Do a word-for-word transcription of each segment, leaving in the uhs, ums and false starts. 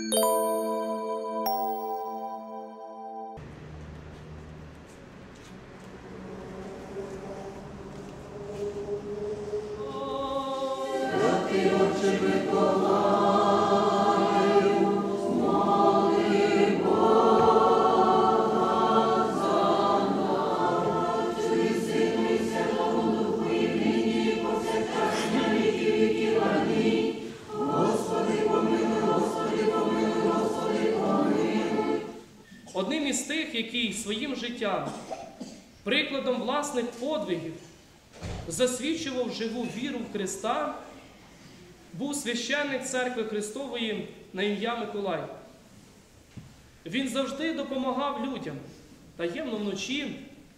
Одним із тих, який своїм життям, прикладом власних подвигів, засвідчував живу віру в Христа, був священник Церкви Христової на ім'я Миколай. Він завжди допомагав людям, таємно вночі,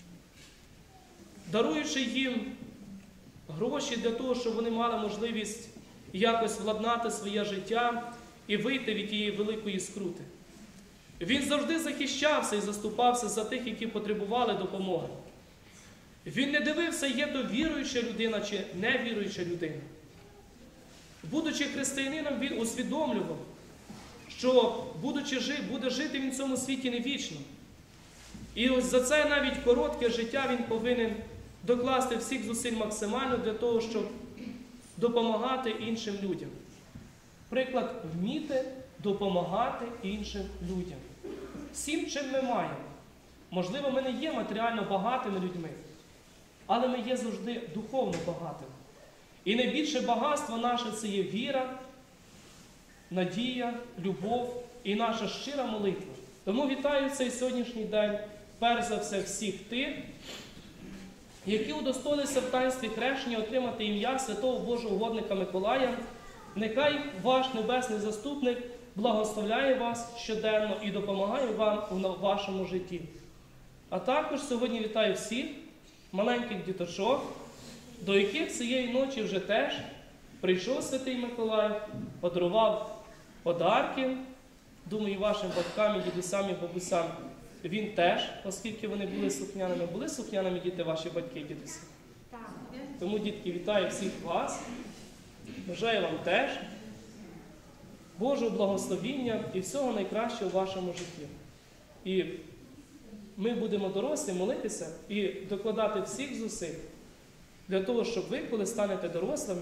даруючи їм гроші для того, щоб вони мали можливість якось владнати своє життя і вийти від тієї великої скрути. Він завжди захищався і заступався за тих, які потребували допомоги. Він не дивився, є то віруюча людина чи невіруюча людина. Будучи християнином, він усвідомлював, що, будучи жив, буде жити він в цьому світі не вічно. І ось за це навіть коротке життя він повинен докласти всіх зусиль максимально для того, щоб допомагати іншим людям. Приклад, вміти допомагати іншим людям. Всім, чим ми маємо. Можливо, ми не є матеріально багатими людьми, але ми є завжди духовно багатими. І найбільше багатство наше – це є віра, надія, любов і наша щира молитва. Тому вітаю цей сьогоднішній день, перш за все, всіх тих, які удостоїлися в таїнстві хрещення отримати ім'я святого Божого угодника Миколая. Нехай ваш небесний заступник благословляє вас щоденно і допомагає вам у вашому житті. А також сьогодні вітаю всіх маленьких діточок, до яких цієї ночі вже теж прийшов святий Миколай, подарував подарки, думаю, вашим батькам, і дідусям, і бабусям. Він теж, оскільки вони були слухняними, були слухняними діти ваші батьки і дідусі? Так. Тому, дітки, вітаю всіх вас, бажаю вам теж Божого благословіння і всього найкращого в вашому житті. І ми будемо дорослі молитися і докладати всіх зусиль для того, щоб ви, коли станете дорослими,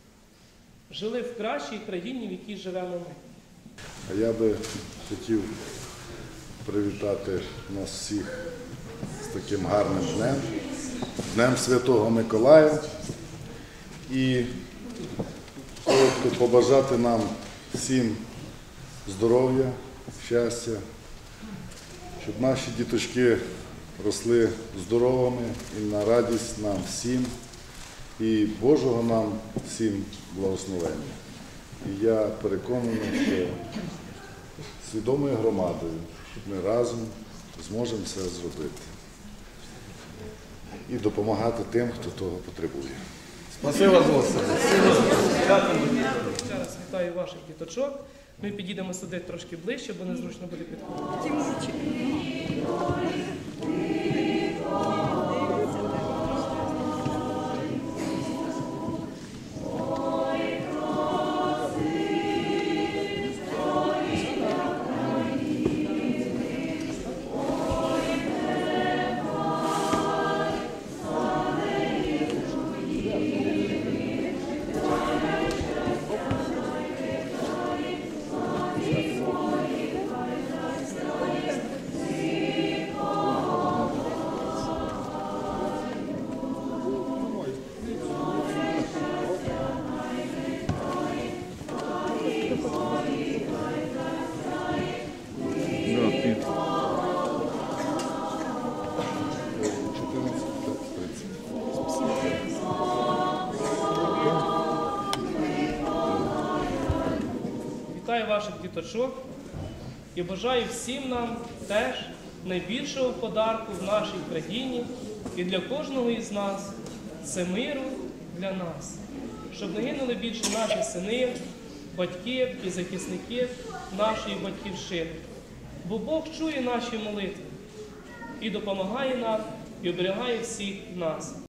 жили в кращій країні, в якій живемо ми. А я би хотів привітати нас всіх з таким гарним днем, Днем Святого Миколая, і коротко побажати нам всім здоров'я, щастя, щоб наші діточки росли здоровими і на радість нам всім, і Божого нам всім благословення. І я переконаний, що свідомою громадою ми разом зможемо це зробити і допомагати тим, хто того потребує. Спасибо, Господи. Ще раз вітаю ваших діточок. Ми підійдемо сюди трошки ближче, бо незручно буде підходити. Вітаю ваших діточок і бажаю всім нам теж найбільшого подарку в нашій країні і для кожного із нас – це миру для нас. Щоб не гинули більше наші сини, батьки і захисники нашої батьківщини. Бо Бог чує наші молитви і допомагає нам, і оберігає всіх нас.